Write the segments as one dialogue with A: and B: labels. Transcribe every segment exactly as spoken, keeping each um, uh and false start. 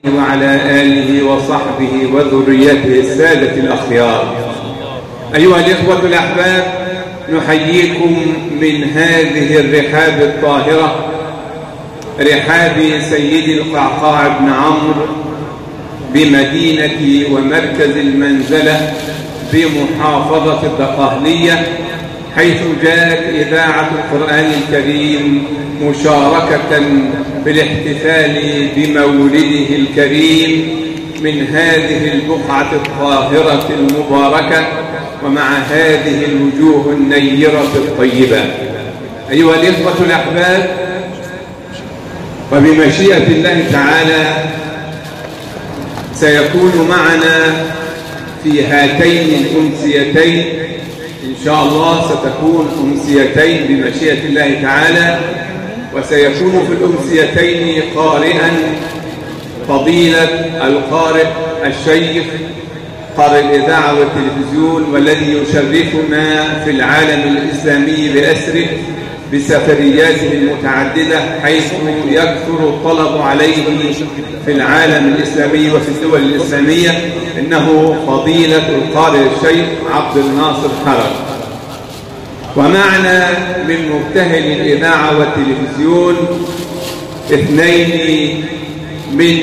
A: وعلى آله وصحبه وذريته السادة الأخيار. أيها الإخوة الأحباب، نحييكم من هذه الرحاب الطاهرة، رحاب سيد القعقاع بن عمرو بمدينة ومركز المنزلة بمحافظة الدقهلية، حيث جاءت إذاعة القرآن الكريم مشاركة بالاحتفال بمولده الكريم من هذه البقعة الطاهرة المباركة ومع هذه الوجوه النيرة الطيبة. أيها الإخوة الأحباب، وبمشيئة الله تعالى سيكون معنا في هاتين الأمسيتين إن شاء الله، ستكون أمسيتين بمشيئة الله تعالى، وسيكون في الأمسيتين قارئا فضيلة القارئ الشيخ قارئ الإذاعة والتلفزيون، والذي يشرفنا في العالم الإسلامي بأسره بسفرياته المتعددة، حيث يكثر الطلب عليه في العالم الإسلامي وفي الدول الإسلامية. إنه فضيلة القارئ الشيخ عبد الناصر حرج. ومعنا من مبتهل الإذاعة والتلفزيون اثنين من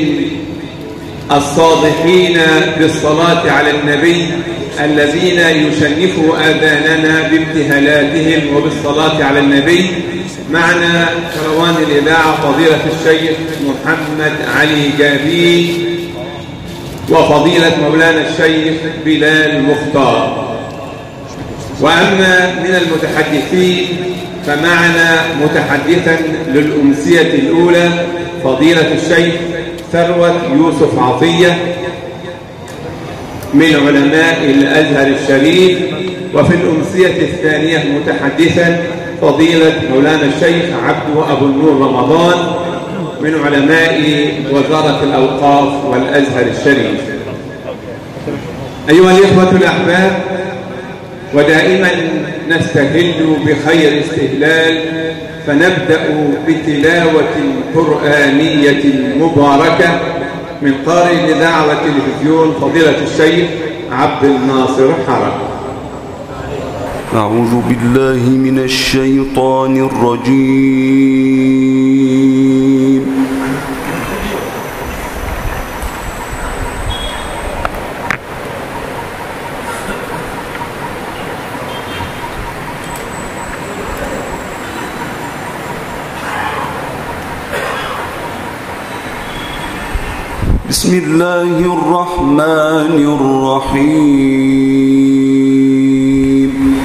A: الصادقين بالصلاة على النبي الذين يشنفوا آذاننا بابتهالاتهم وبالصلاة على النبي. معنا كروان الإذاعة فضيلة الشيخ محمد علي جابي وفضيلة مولانا الشيخ بلال مختار. وأما من المتحدثين فمعنا متحدثا للأمسية الأولى فضيلة الشيخ ثروت يوسف عطية من علماء الأزهر الشريف. وفي الأمسية الثانية متحدثا فضيلة مولانا الشيخ عبد أبو النور رمضان من علماء وزارة الأوقاف والأزهر الشريف. أيها الإخوة الأحباب، ودائما نستهل بخير استهلال، فنبدأ بتلاوة قرآنية مباركة من قارئ الإذاعة والتلفزيون فضيلة الشيخ عبد الناصر حرج.
B: أعوذ بالله من الشيطان الرجيم. بسم الله الرحمن الرحيم.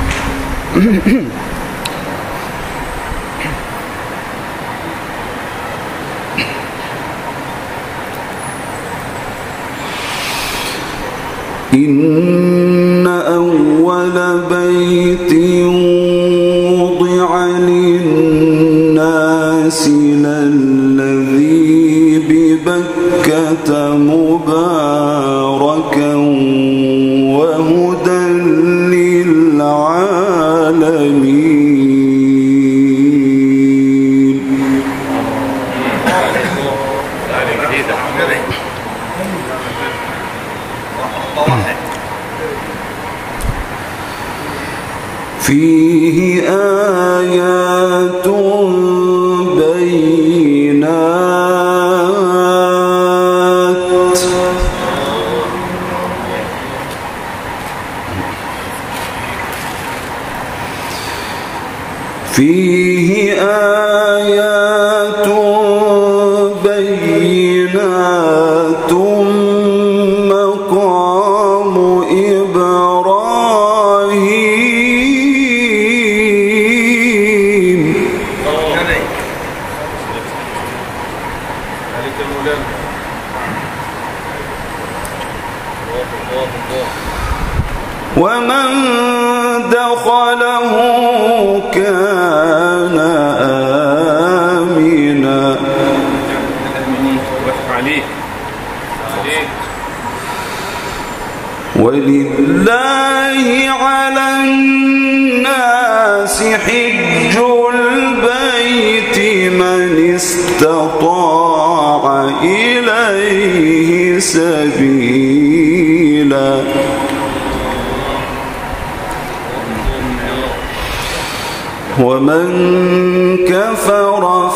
B: إن أول بيت وضع للناس للذي ببكة مباركا وهدى للعالمين. فيه آيات بينات فيه آيات بينات مقام إبراهيم. ومن دخله كان آمنا. ولله على الناس حج البيت من استطاع إليه سبيلا ومن كفر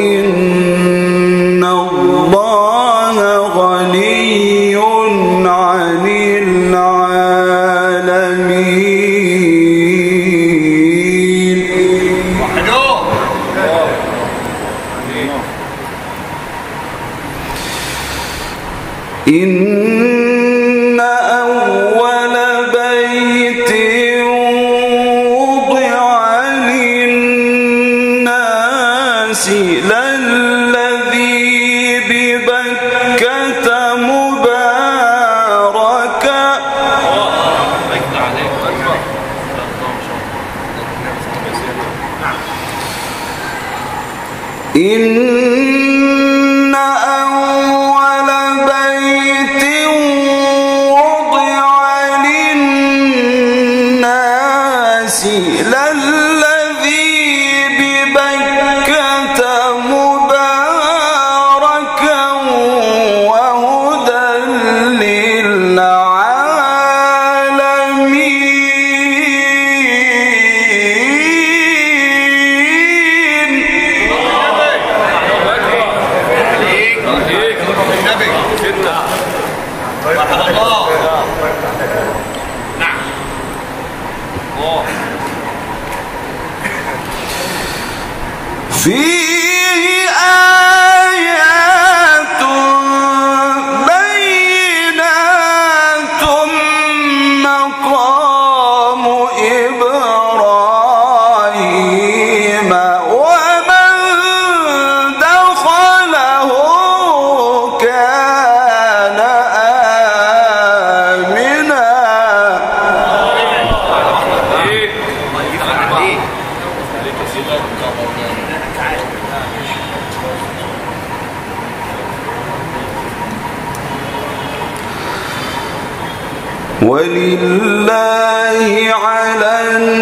B: فإن الله غني عن العالمين. إن أول بيت وضع للناس للذي ببكة مباركا إن أول بيت وضع للناس للذي ببكة مباركا وهدى للعالمين. فيه آيات بينات مقام إبراهيم ومن دخله كان آمنا. ولله على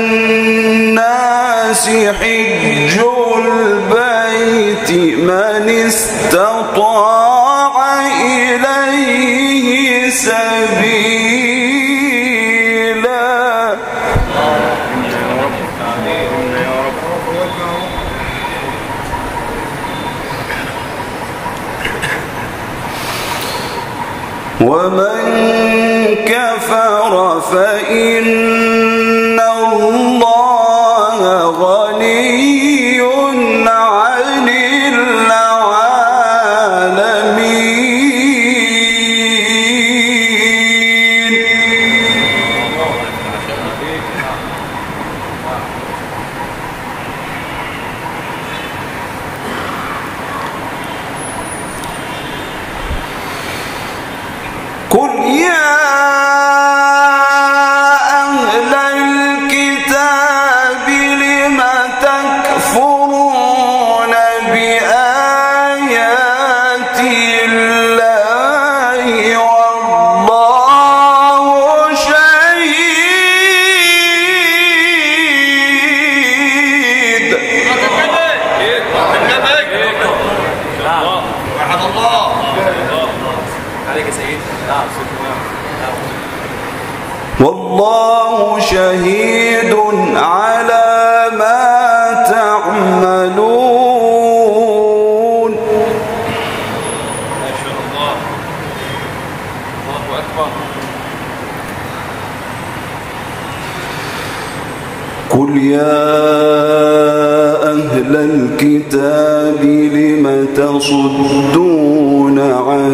B: الناس حج البيت من استطاع إليه سبيلا. ومن كفر فإن الله غني عن العالمين. قل يا أهل الكتاب لم تكفرون بآيات الله والله شهيد. والله شهيد على ما تعملون. ما شاء الله. الله أكبر. قل يا أهل الكتاب لم تصدون عن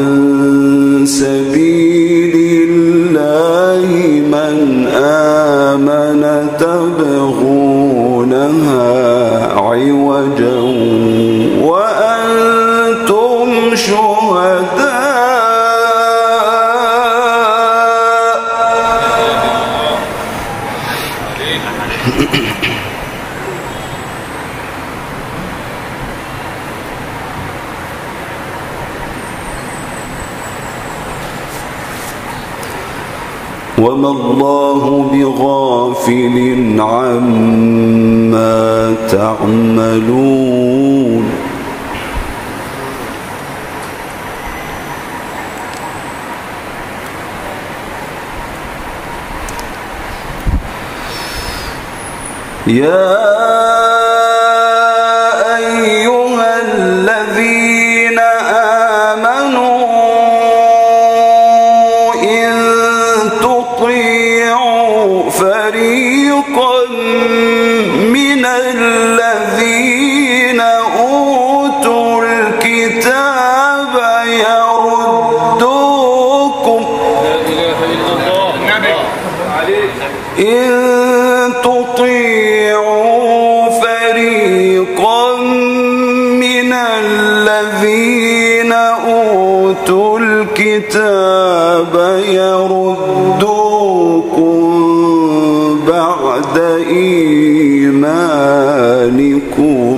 B: سبيل الله من آمن تبغونها عوجا وأنتم شهداء. وما الله بغافل عما تعملون. يا أيها الذين آمنوا إن تطيعوا فريقا من الذين أوتوا الكتاب يردوكم إن تطيعوا فريقا من الذين أوتوا الكتاب يردوكم بعد إيمانكم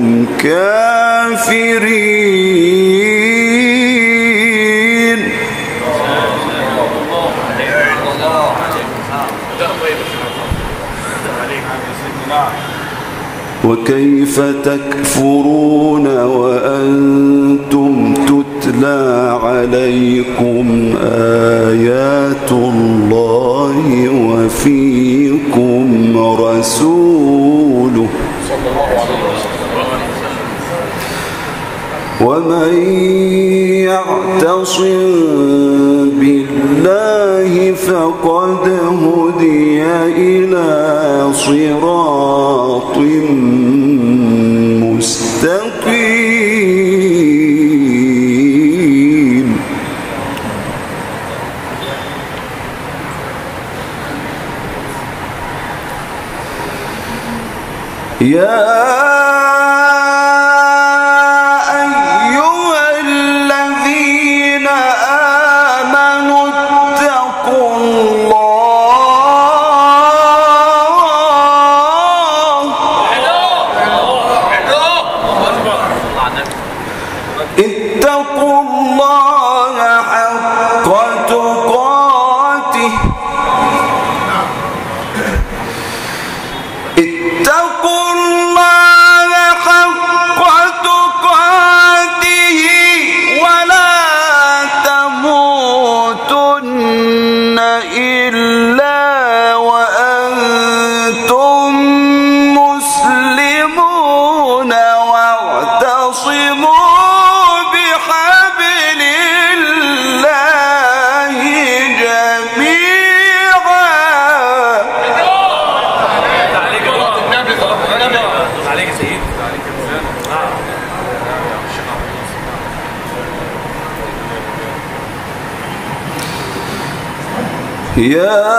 B: كافرين. وكيف تكفرون وأنتم تتلى عليكم آيات الله وفيكم رسوله ومن يعتصم بالله فقد هدي إلى صراط مستقيم. يا اتقوا الله حق تقاته اتقوا الله حق تقاته ولا تموتن إلا وأنتم مسلمون واعتصموا يا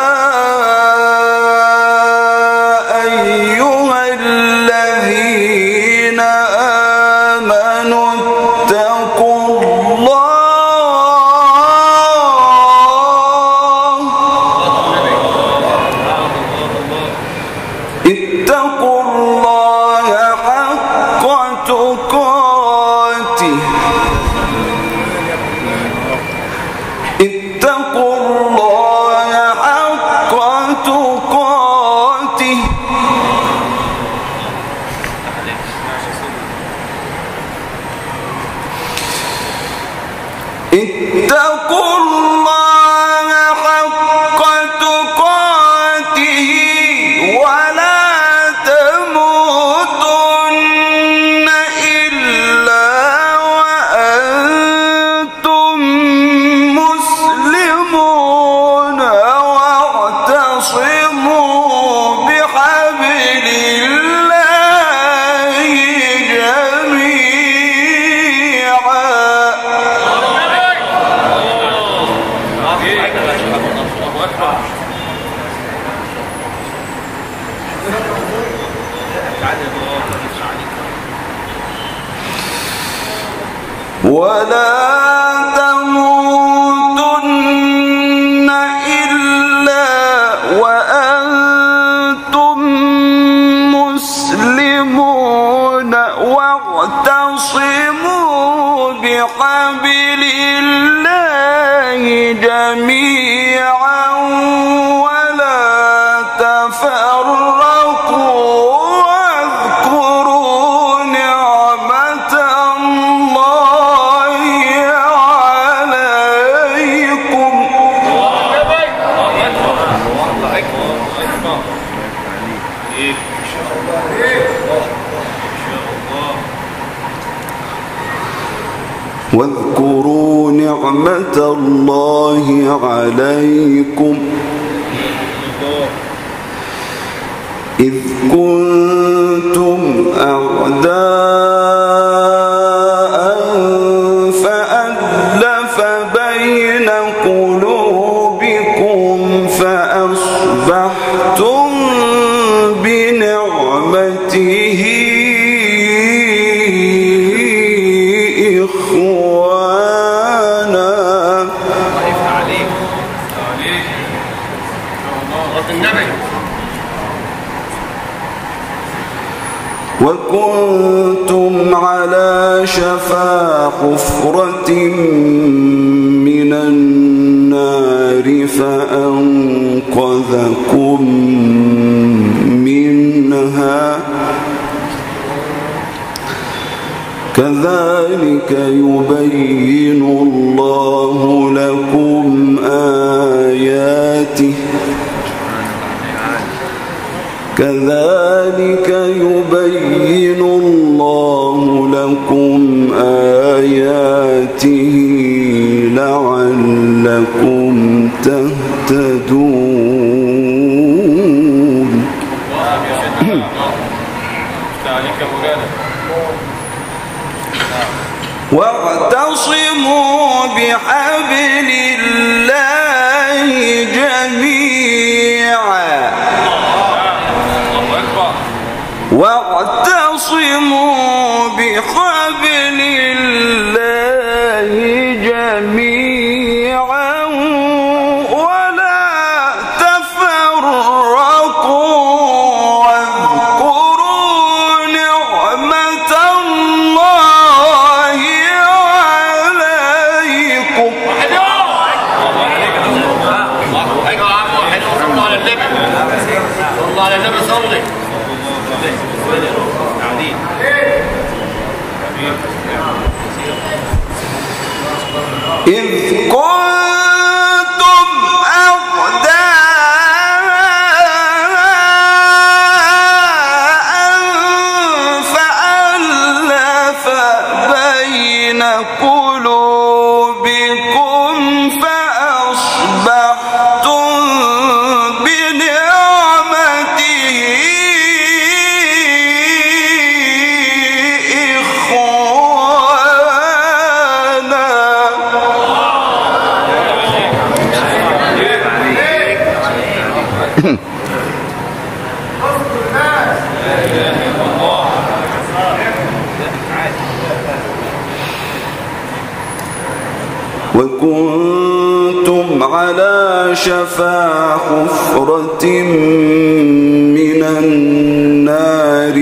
B: أيها الذين آمنوا اتقوا الله اتقوا الله حق تقاته اتقوا الله حق تقاته اتقوا الله حق تقاته ولا تموتن إلا وأنتم مسلمون واعتصموا بحبل الله جميعا. ولا تموتن إلا وأنتم مسلمون واعتصموا بحبل الله جميعا ولا تفرقوا واذكروا نعمة الله نعمة الله عليكم إذ كنتم أعداء فألف بين قلوبكم فأصبحتم بنعمته إخوانا. وكنتم على شفا حفرة من النار فأنقذكم منها كذلك يبين الله لكم آياته كذلك يبين الله لكم آياته لعلكم تهتدون. واعتصموا بحبل الله جميعا واعتصموا بحبل الله جميعا ولا تفرقوا واذكروا نعمة الله عليكم.
C: الله على النبي صلي.
B: إذ كنتم أعداء فألف بين قلوبكم فأصبحتم بنعمته وكنتم على شفا حفرة من النار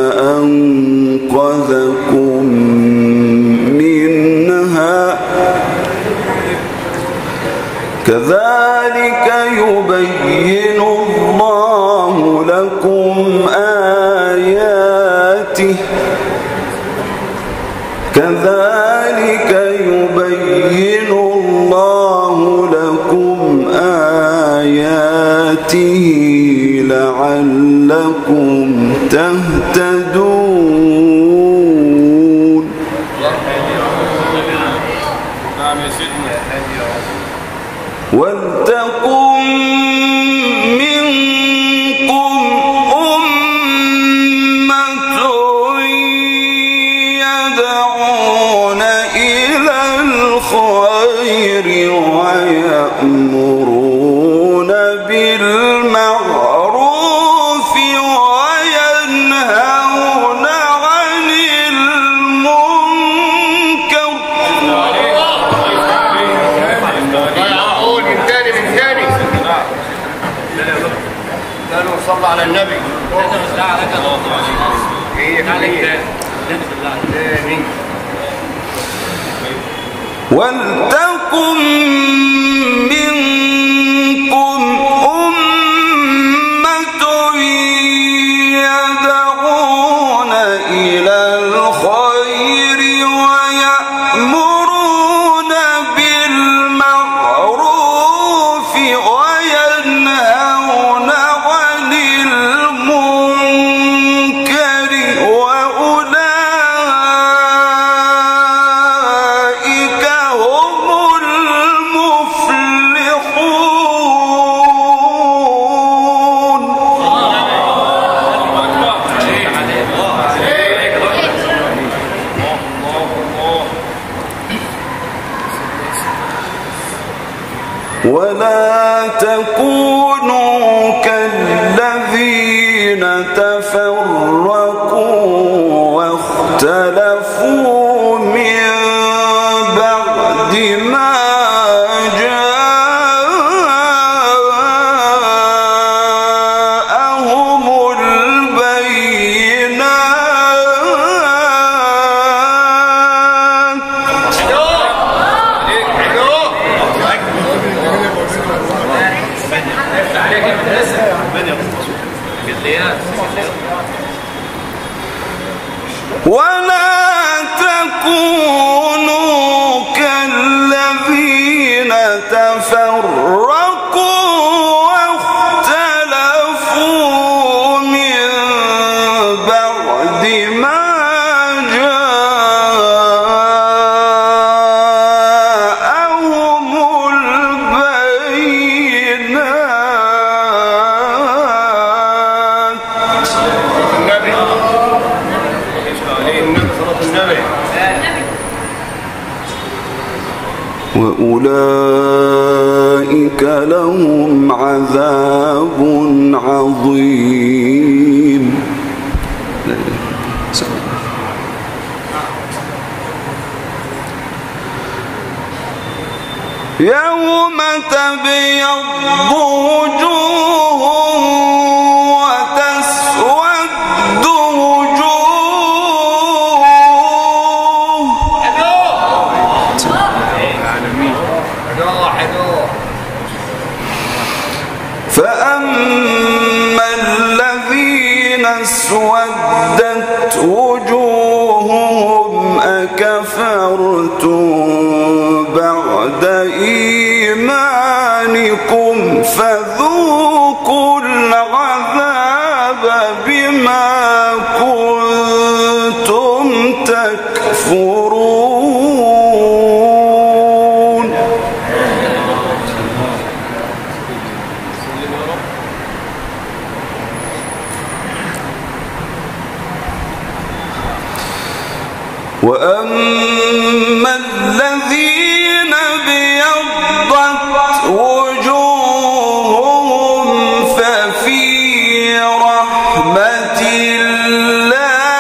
B: فأنقذكم منها كذلك يبين الله لكم آياته كذلك يبين الله لكم آياته لعلكم تهتدون. ولتكن منكم أمة يدعون إلى الخير ويأمرون بالمعروف وينهون عن المنكر.
C: صلى على النبي.
B: ولتكن منكم أمة يدعون إلى الخير ويأمرون بالمعروف وينهون عن المنكر وأولئك هم ولا تكونوا كالذين تفرقوا واختلفوا من بعد ما جاءهم ولا تكونوا كالذين تفرقوا واختلفوا من بعد ما جاءهم البينات. وأولئك لهم عذاب عظيم. يوم تبيض وجوه وتسود فأما الذين اسودت وجوههم أكفرتم بعد إيمانكم فذوقوا العذاب بما كنتم تكفرون. وأما الذين ابيضت وجوههم ففي رحمة الله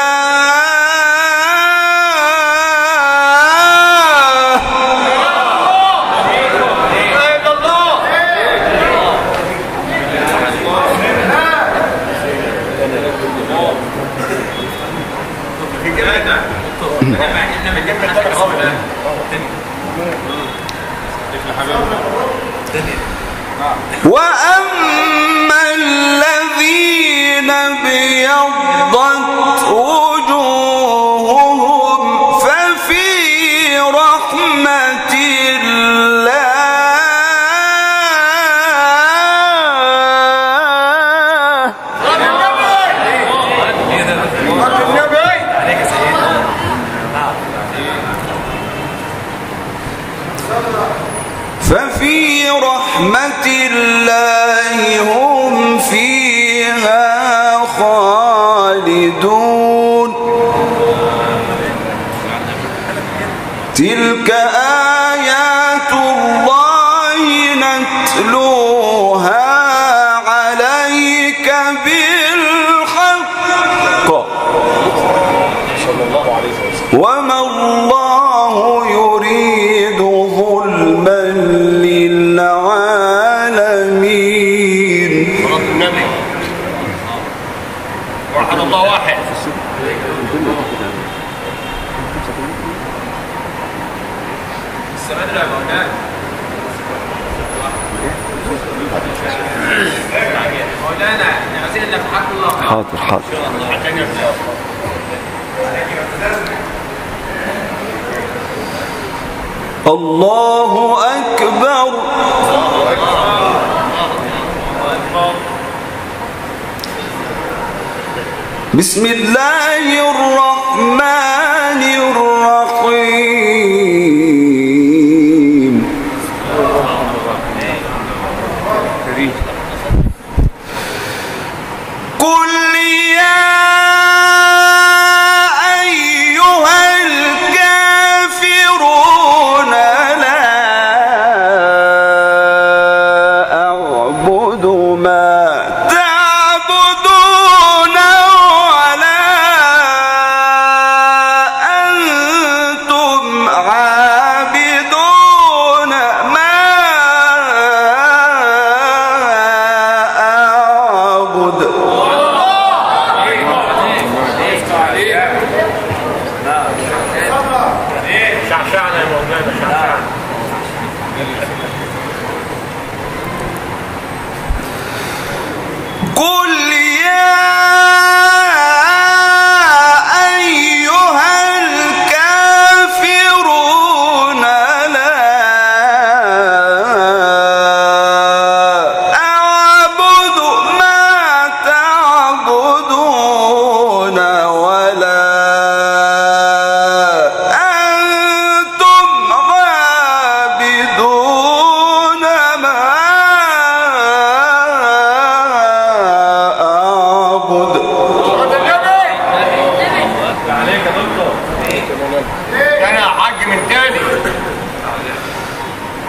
B: وأما الذين ابيضت وجوههم ففي رحمة الله ففي رحمة الله هم فيها خالدون. تلك آيات الله نتلوها عليك بالحق وما الله يريد ظلما للعالمين.
C: واحد الله واحد. السماء لا مولانا مولانا عايزين نفحك الله.
B: حاضر حاضر. الله أكبر. بسم الله الرحمن الرحيم. قل يا أيها الكافرون.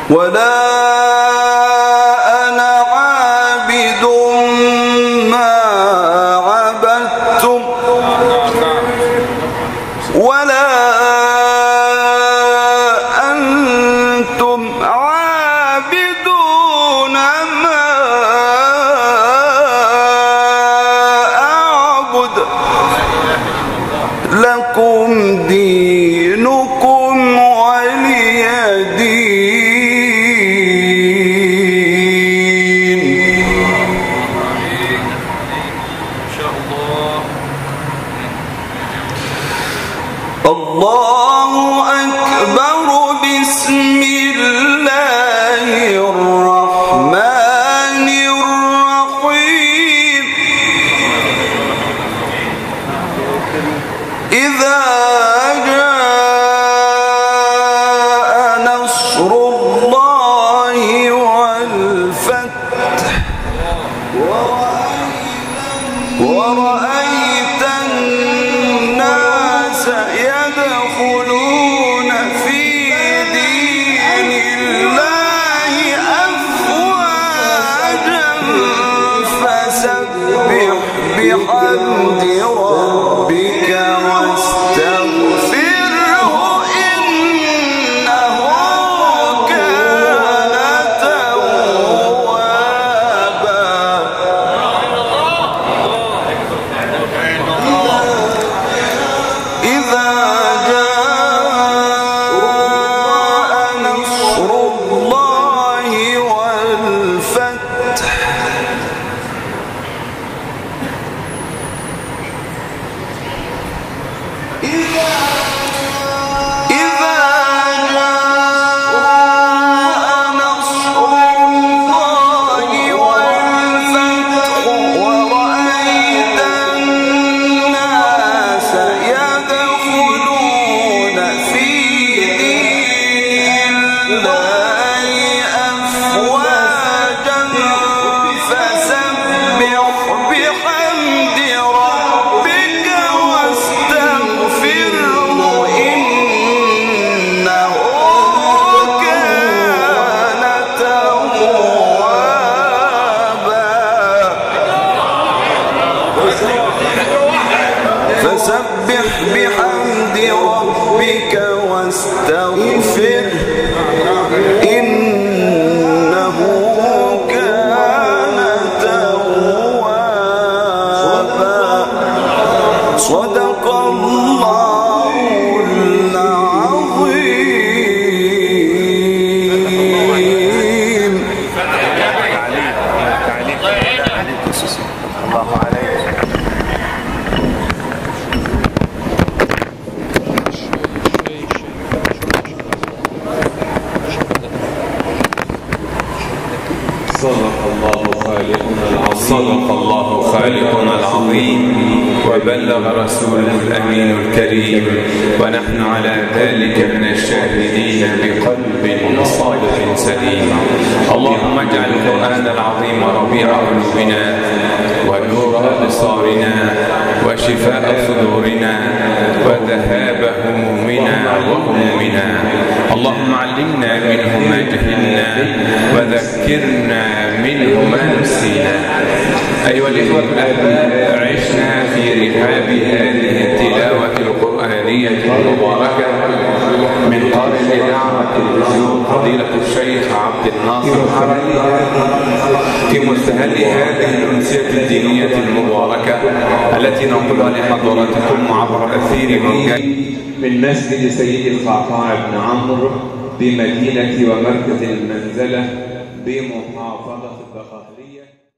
B: ولا أنا عابد ما عبدتم ولا أنتم عابدون ما أعبد لكم دينكم ولي دين.
C: إن شاء الله.
B: الله أكبر. بسم الله الرحمن الرحيم. إذا جاء نصر الله والفتح ورأيت الناس يدخلون في دين الله أفواجا فسبح بحمد ربك واستغفره إنه كان توابا. إذا جاء نصر الله والفتح إذا جاء نصر الله والفتح ورأيت الناس يدخلون في دين الله أفواجا فسبح بحمد ربك واستغفره إنه كان توابا. فسبح بحمد ربك واستغفره إنه كان توابا. صدق الله العظيم. الله عليك.
A: صدق الله خالقنا العظيم صدق الله خالقنا العظيم وبلغ رسوله الأمين الكريم ونحن على ذلك من الشاهدين بقلب صادق سليم. اللهم اجعل القرآن العظيم ربيع قلوبنا ونور أبصارنا وشفاء صدورنا وذهاب همومنا وهمومنا. اللهم علمنا منه ما جهلنا وذكرنا منه ما نسينا. أيها الإخوة الأحباب، عشنا في رحاب هذه التلاوة القرآنية المباركة من قبل دعوة الرسول فضيلة الشيخ عبد الناصر الحربي في مستهل هذه الأمسية الدينية المباركة التي ننقلها لحضراتكم عبر أثير موجات من مسجد سيد القعقاع بن عمرو بمدينة ومركز المنزلة بمحافظة الدقهلية.